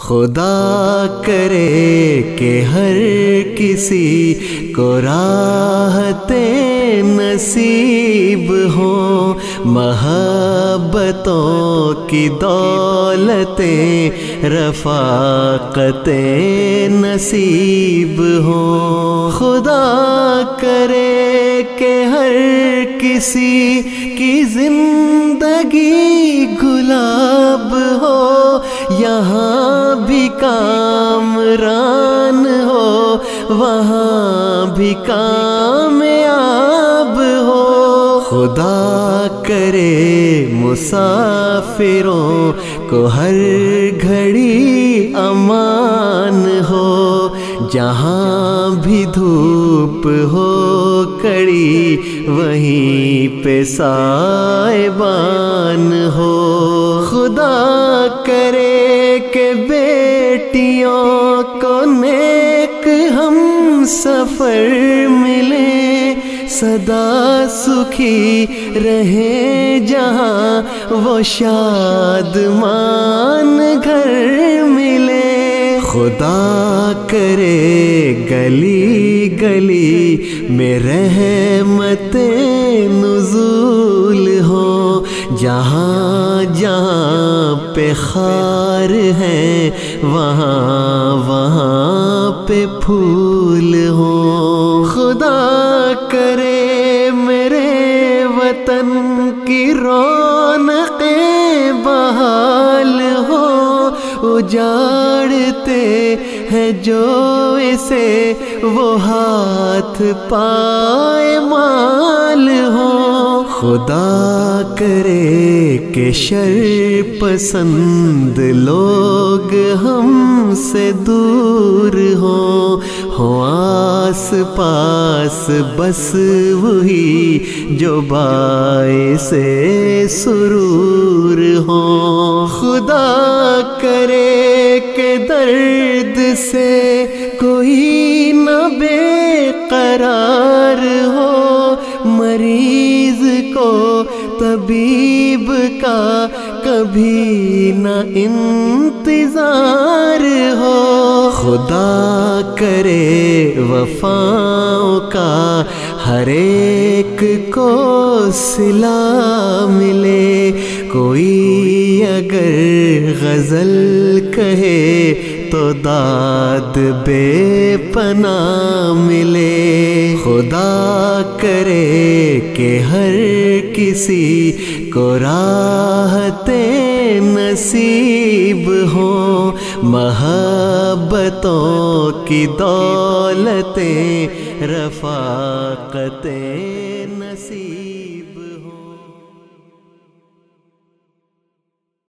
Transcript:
خدا کرے کہ ہر کسی کو راحت نصیب ہو، محبتوں کی دولتیں رفاقتیں نصیب ہو۔ خدا کرے کہ ہر کسی کی زندگی گلاب ہو، یہاں بھی کامران ہو، وہاں بھی کامیاب ہو۔ خدا کرے مسافروں کو ہر گھڑی امان ہو، جہاں بھی دھوپ ہو کڑی وہیں پہ سائبان ہو۔ خدا کرے کہ بیٹیوں کو نیک ہم سفر ملے، سدا سکھی رہے جہاں وہ شادمان گھر ملے۔ خدا کرے گلی گلی میں رحمت نزول ہو، جہاں جہاں پہ خار ہیں وہاں وہاں پہ پھول ہو۔ خدا کرے میرے وطن کی رونقیں بحال ہو، اجاڑتے ہیں جو اسے وہ ہاتھ پائمال ہو۔ خدا کرے کہ شر پسند لوگ ہم سے دور ہوں، آس پاس بس وہی جو باعث سرور ہوں۔ خدا کرے کہ درد سے کوئی نہ بے قرار ہو، مریض کو طبیب کا کبھی نہ انتظار ہو۔ خدا کرے وفاؤں کا ہر ایک کو صلہ ملے، کوئی اگر غزل کہے تو داد بے پناہ ملے۔ خدا کرے کہ ہر کسی کو راحت نصیب ہو، محبتوں کی دولتیں رفاقتیں نصیب